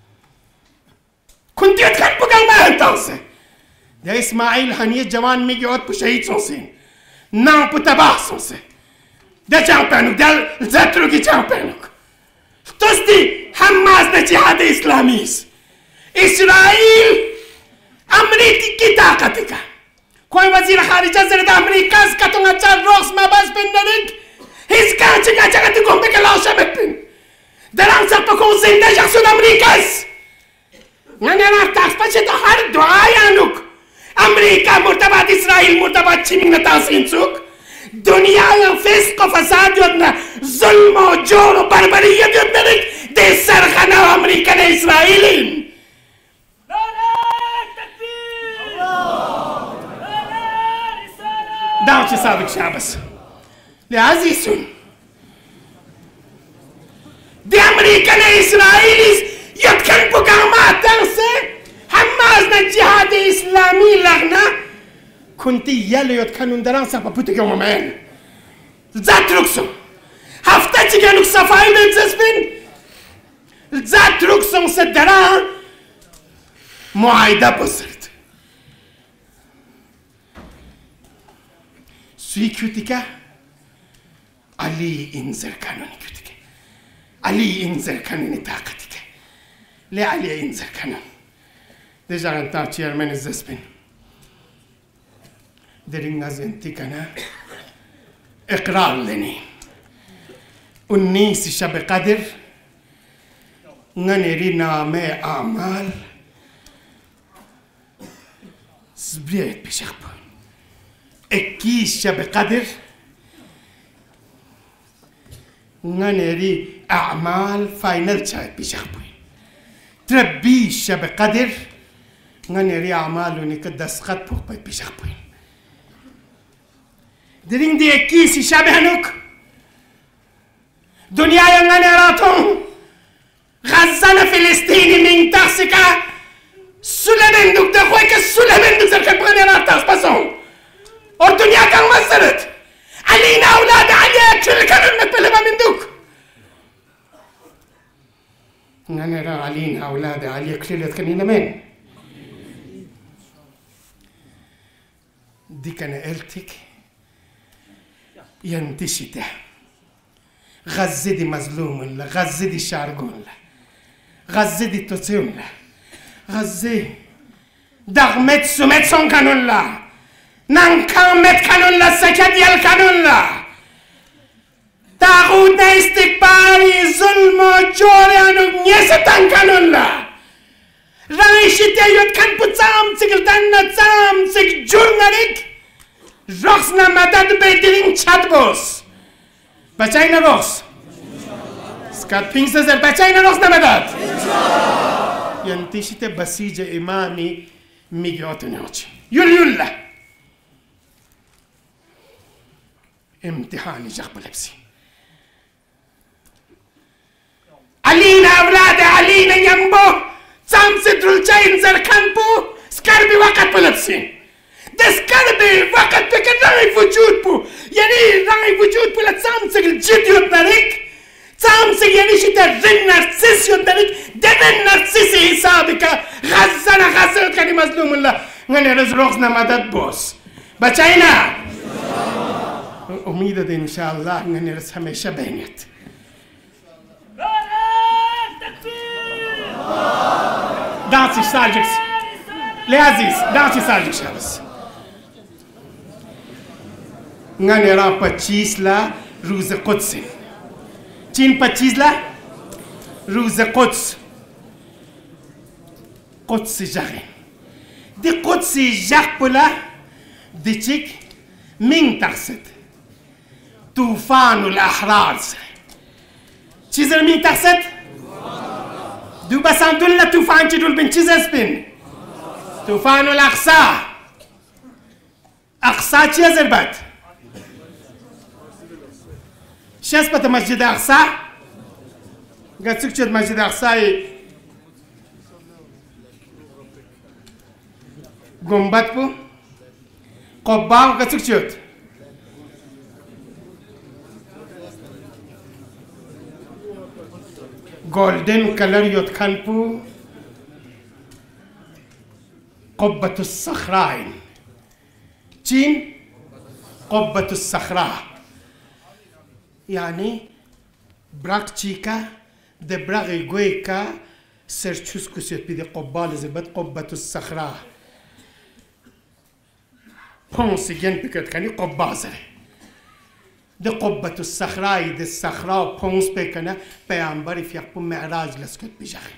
كنت يتخل بقى ما هنتوسي ده إسماعيل هنيا جوان ميجوت بشهيد سنسين não puta baixo se de champion de zetru ki champion tosti hamas na jihad islamis Israel Amerika ki taqatika कोई वजीर खारिजा ज़रद अमेरिका का तो अच्छा रोक्स में बस बिन्नरिक इसका चिका चिका तो घूमने के लाशा में बिन दरांग सब तो कौन जिंदा जैसे अमेरिका नन्हे ना ताक्स पर चेता हर दुआ यानुक أمريكا مرتبط إسرائيل مرتبط چی میگن تاسین سوک دنیا یا فسق و فساد یادنا ظلم و جور و بربریت یادنا ده سرخانه و أمريكا نه إسرائيلين داوچه سابق شابس لعزيزون ده أمريكا نه إسرائيليس يتكن بقامات تنسي حماس الجهاد الإسلامي لغنا كنت يلي يتكنون دراسة ببوتك يوم مان ذات ركسو هفتاتي كانوك صفاي من زسبين ذات ركسو سدران معايدة بصرت سوي كيوتيكا علي انزر كانوني كيوتيكا علي انزر كانوني طاقتك ليه علي انزر كانوني Déjà un temps chairman is zespin. Deringa zentikana إقرار لني. والنيس شب قدر ننرينا ما أعمال سبريت بشخبون. إكيس شب قدر ننري أعمال فاينل شايت بشخبون. تربيش بقدر غني أعمالوني كدسقط بوك باي بيشخبين درين دي كيسي شبهنوك دنيا ينغني راتون غزانا فلسطيني من تخسكا سلمن دوك دخويك سلمن دوك زركت بغني راتاس بسون والدنيا كان مزرت علينا أولاد عليك شو اللي كانوا نتبلما من دوك نرى علينا أولاد عليك شو اللي تكنينا من دي كان قلتك ينتشته غزة دي مظلوم لا غزة دي شارقون لا غزة دي توتيون لا غزة دغمت سمت سون كانون لا نانكامت كانون لا سكديال كانون لا تاغوت استقبالي ظلم وجوري انو نيستان كانون لا رايشتي يوت كان بتسام سيكلتان تسام سيك جورناليك روخسنا مدد بيدرين چادبوس بچاينا روخس سكات بينسزر بچاينا روخسنا مدد ينتشت بسيج إمامي ميجوتني وجه يول يولا امتحاني جاق بلبسي علينا أولاد علينا ينبو سام سدرل جاين زركانبو سكربي وقت بلبسي دسكربي وقت بكن راي وجود بو يعني راي وجود بو لتسامسك الجد يدنريك سامسك يعني شتا رن نرسيس يدنريك دمن نرسيسي حسابك غزنا غزل كاني مظلوم الله غني رزروخنا مدد بوس بچاينا أميدة إن شاء الله غني رس هميشة بينيت دانسي سالجكس لعزيز دانسي سالجكس شابس غني را پچیس لا روز قدس چین پچیس لا روز قدس قدس جاغي دي قدس جاغ بلا دي چيك مين تقصد طوفان الأحرار چيزر مين تقصد دو بسان دول طوفان چي دول بين چيزر سبين طوفان الأقصى أقصى چيزر بات شاس بات مسجد أقصى قد سكتشت مسجد أقصى گنبد بو قبه قد سكتشت golden color يوت كان بو قبة الصخرين چين قبة الصخرة يعني براك تشيكا ده براغي غويكا سرچوس كسيت بيدي قبال زبط قبة الصخرة بونس جن بكت كاني قبة زري ده قبة الصخرة ده الصخرة بونس بكنا بيعنبري في يقبو معراج لسكت بجاخي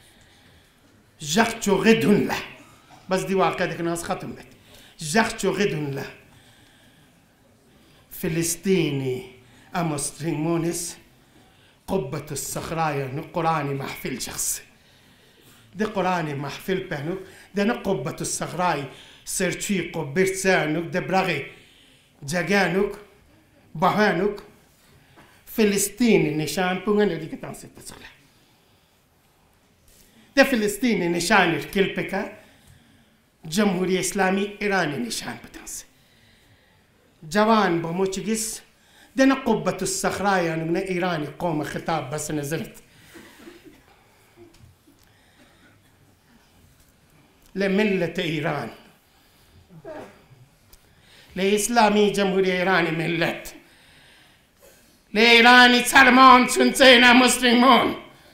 جاك جو غدون له بس دي واقع ديك ناس ختم بيت جاك جو غدون له فلسطيني أمستريمونس قبة الصخرة يعني قراني محفل شخص ده قراني محفل بهنوك ده قبة الصخرة سرچي قبرت سانوك ده براغي جاگانوك بهانوك فلسطيني نشان بوغن دي كتان ست بسخلا ده فلسطيني نشان الكلبكا جمهورية إسلامي إيراني نشان بتانس جوان بموچيجس ده قبة الصخرة يعني من إيراني قوم خطاب بس نزلت لملة إيران لإسلامي جمهورية إيراني ملت لإيراني سلمان سنسينا مسلمون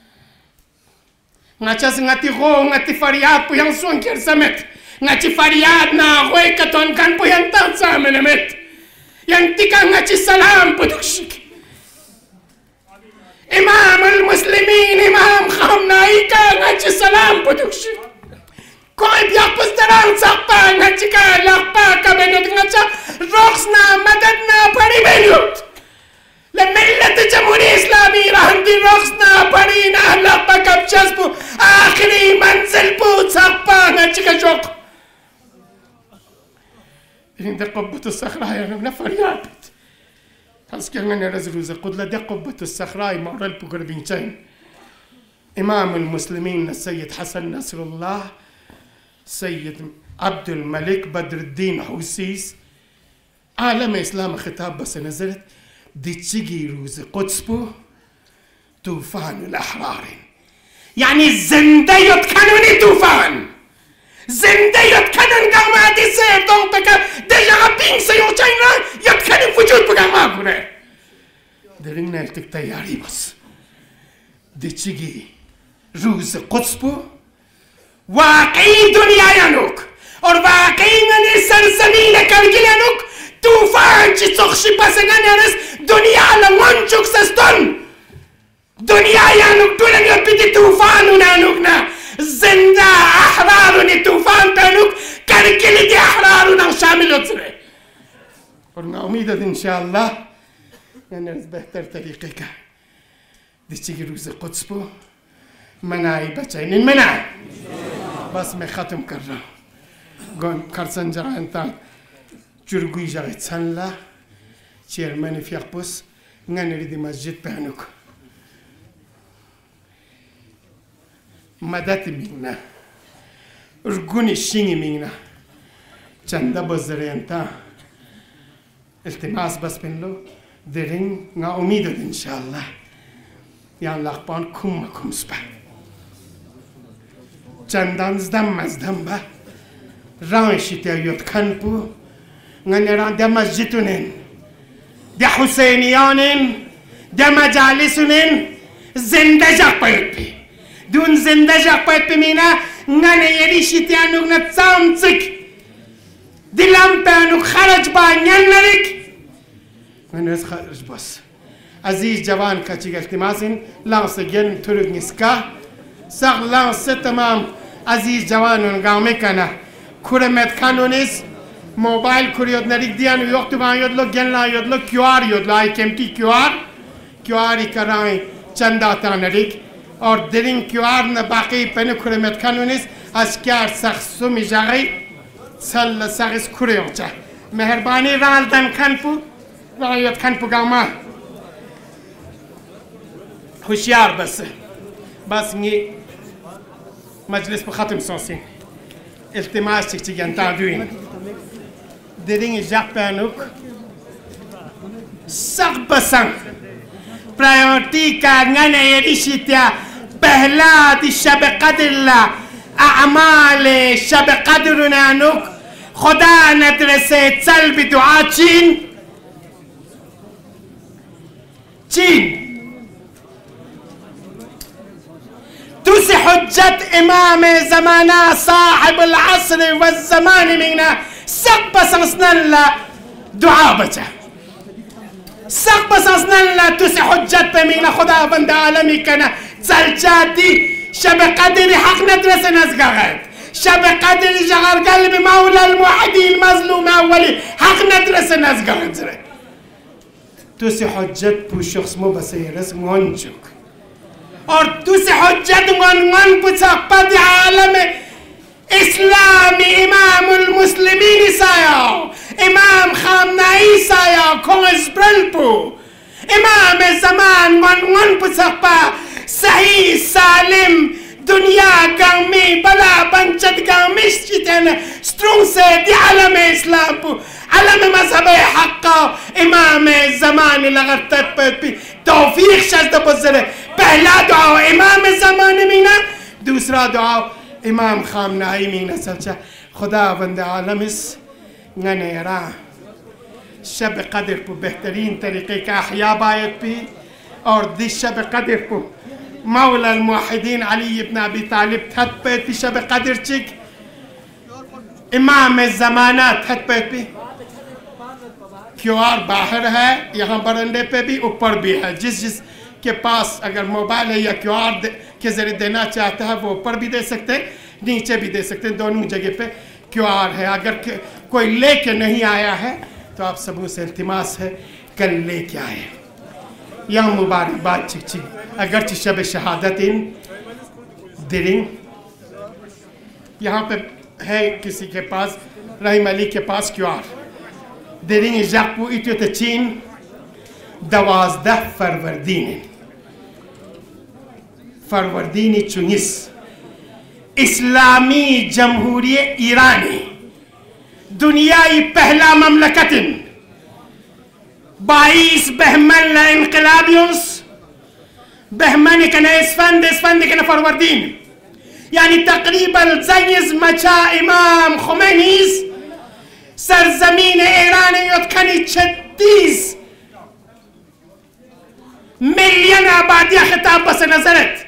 ناچاس ngati go ngati fariad puyang suang kier samet ngati fariad na goy katon kan puyang tan samenemet yang tika ngati salam putukshik imam al-muslimin imam khamnaika ngati salam putukshik koy biak pastaran sakpa ngati ka lakpa ka benot ngati roxna madadna paribenut لملة جمهورية إسلامية راح ندير رقصنا برينا أهلا بكب جذبوا آخر إن دي قبة الصخرة يعني نفر يابت حس كأننا رزروز قد لدي قبة الصخرة مورا البقربينشين إمام المسلمين السيد حسن نصر الله سيد عبد الملك بدر الدين حوسيس عالم إسلام خطاب بس نزلت دي تشيجي روز قدسبو طوفان الأحرار يعني الزندة يتكنوني طوفان زندة يتكنن قامة دي سير دونتك ديجا غبين سيوچينا يتكنن وجود بقى ما كونه درين نالتك تياري بس دي تشيجي روز قدسبو واقعي دنيا ينوك और वाकई ने सरजमीन करगिलनुक तूफान ची चोखशी पसंगनरस दुनिया लंचुक सस्तन दुनिया यानुक तुलन यपिति तूफान उनानुक ना जिंदा अहरार ने तूफान तनुक करगिल दे अहरार ना शामिल होतरे और मैं उम्मीद है इंशाअल्लाह नरस बेहतर तरीके का दिचगी रोज़ कुद्स पो मनाई बचाइन मना बस मैं ख़त्म कर रहा हूँ قام كارسن جرانتا جرقوي جريت سنلا chairman في يقبس نانري دي مسجد بانوك مدات مينا رقوني الشيني مينا چندا بزرينتا التماس بس بنلو درين نا اميد ان شاء الله يعني لقبان كم كم سبا چندان زدم مزدم با رانشيتي يتكنبو ننران ده مسجدونين ده حسينيانين ده مجالسونين زنده جاك بايت بي دون زنده جاك بايت بي مينا ننه يريشيتي انوك نتسامتك دي لامبانوك خرج با ننرك ننرس خرج بس عزيز جوان كاتشيك التماسين لانس جن ترق نسكا ساق لانس تمام عزيز جوان ونقامي كنا كورمت كانونيس موبايل كوريود نريك ديانو يوقتو بان يودلو جنلا يودلو كيوار يودلو اي كمتي كيوار كيواري كراي چندا تا نريك اور درين كيوار نباقي پنو كورمت كانونيس اسكار سخصو مجاغي سل سخص كوريو چا مهرباني رالدن كنپو راليوت كنپو گاما هوشيار بس بس ني مجلس بختم سونسين التماس تيجي جنتاوين درين جابانوك سقبسان برايورتي كان يريشيتيا بهلاد الشب قدر الله اعمال شب قدرنا نوك خدا ندرسه تسل بدعاء چين چين توس حجة إمام زمانا صاحب العصر والزمان منا سقب سنسنلا دعابته سقب سنسنلا توس حجة منا خدا بند عالمي كنا زلجاتي شب قدر حق ندرس نزغرت شب قدر جغر قلب مولى الموحدين المظلوم أولي حق ندرس نزغرت توس حجة بو شخص مو بسيرس مونجوك और तुझसे हुज्जत मन मन पुछा पद आलम इस्लामी इमामुल मुस्लिमीन साया इमाम खामनाई साया खोज ब्रलपू इमाम ज़मान मन मन पुछा पा सही सालिम दुनिया गामी बला बंचत गामिश चितन स्ट्रोंग से दी आलम इस्लाम पू आलम मज़हब हक्का इमाम ज़मान लगरत पे तौफीक शज़्द बज़रे पहला दुआ इमाम ज़माने मीना दूसरा दुआ इमाम खामनाई मीना सच्चा खुदा बंद आलमिस ननेरा शब कदर पु बेहतरीन तरीके का अहया बायत भी और दिस शब कदर पु मौला الموحدين علي ibn अबी तालिब थत पे थी शब कदर चिक इमाम ज़माना थत पे भी क्यूआर बाहर है यहाँ बरंडे पे भी ऊपर भी है जिस जिस के पास अगर मोबाइल है या क्यूआर के जरिए देना चाहता है वो ऊपर भी दे सकते हैं नीचे भी दे सकते हैं दोनों जगह पे क्यूआर है अगर कोई लेके नहीं आया है तो आप सबों से इल्तिमास है कल लेके आए यहाँ मुबारकबाद चिक चिक अगर शब शहादत इन दिरिंग यहाँ पे है किसी के पास रहीम अली के पास क्यूआर درين جاقبو إتو تچين دوازده فروردين فروردين چونيس اسلامی جمهوری ایرانی دنیای پہلا مملکتن باعث بهمن لانقلابيوس بهمن كان اسفند اسفند كان فروردين يعني تقريبا زيز مچا امام خمینیز سرزمین ایران یاد کنی چدیز مليون آبادی خطاب بس نظرت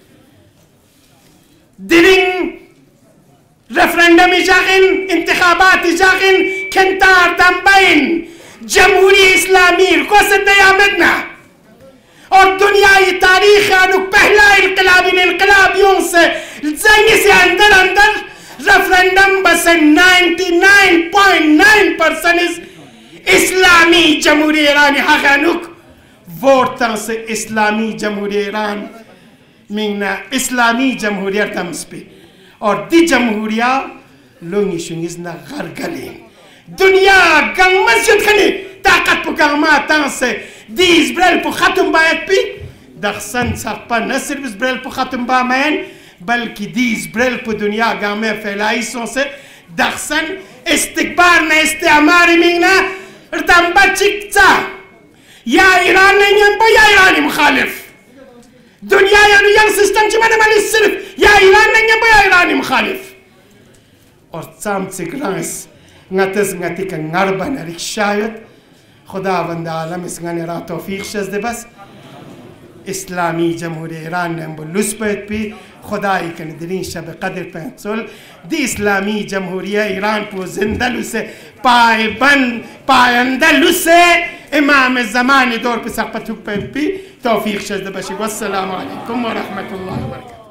دلين رفرندم جاغن انتخابات جاغن كنتار دنبين جمهوری اسلامی کو دیامتنا اور دنیای تاریخ انو پہلا انقلابی انقلابیوں سے زنگ سے اندر اندر رفرندم بس نائنٹی نائن پوائنٹ نائن پرسنٹ اسلامی جمہوری ایرانی حق انوک ووٹاں سے اسلامی جمہوری ایران مینگنا اسلامی جمہوریت دمس پہ اور دی جمہوریہ لونگی شنگیزنا غرگلین دنیا گنگ مسجد خنی طاقت پو گنگما تانسے دی ازبریل پو ختم باید پی دخسن ساقپا نصر ازبریل پو ختم با مین بلکہ دی ازبریل پو دنیا گنگمے فیلائی سون سے دخسن استکبار نا استعماری مینگنا ردنبا چکتا یا ایران نہیں با یا ایرانی مخالف دنیا یعنی ین سسٹم چی منه ملی صرف یا ایران نہیں با یا ایرانی مخالف اور سام چکرانس نتز نتی که نربا نریک شاید خداوند عالم اسگانی را توفیق شزده بس اسلامی جمهوری ایران نم بلوس باید پی خدایی که ندرین شب قدر پنسول دی اسلامی جمهوری ایران پو زندلوس پای بند پایندلوس امام زمان دور پی سقطوک باید پی توفیق شزده باشی والسلام علیکم و رحمت الله و برکاته.